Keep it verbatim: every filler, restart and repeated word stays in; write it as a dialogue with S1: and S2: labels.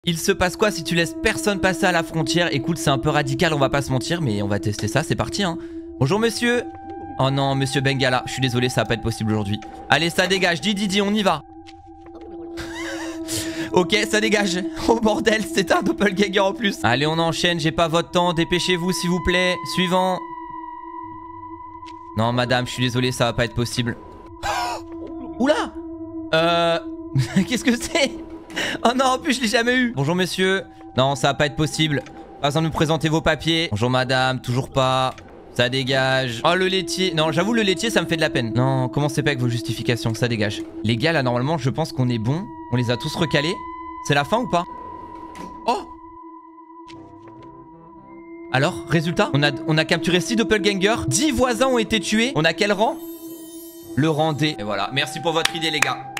S1: Il se passe quoi si tu laisses personne passer à la frontière? Écoute, c'est un peu radical, on va pas se mentir, mais on va tester ça, c'est parti hein. Bonjour monsieur. Oh non, monsieur Bengala, je suis désolé, ça va pas être possible aujourd'hui. Allez, ça dégage, dis Didi, on y va. Ok, ça dégage. Oh bordel, c'est un doppelganger en plus. Allez, on enchaîne, j'ai pas votre temps, dépêchez-vous s'il vous plaît. Suivant. Non madame, je suis désolé, ça va pas être possible. Oula. Euh... Qu'est-ce que c'est? Oh non, en plus je l'ai jamais eu. Bonjour monsieur. Non, ça va pas être possible. Pas besoin de me présenter vos papiers. Bonjour madame, toujours pas. Ça dégage. Oh le laitier. Non, j'avoue le laitier ça me fait de la peine. Non, commencez pas avec vos justifications, ça dégage. Les gars là normalement je pense qu'on est bon. On les a tous recalés. C'est la fin ou pas? Oh. Alors, résultat, on a, on a capturé six doppelgangers. dix voisins ont été tués. On a quel rang? Le rang D. Et voilà, merci pour votre idée les gars.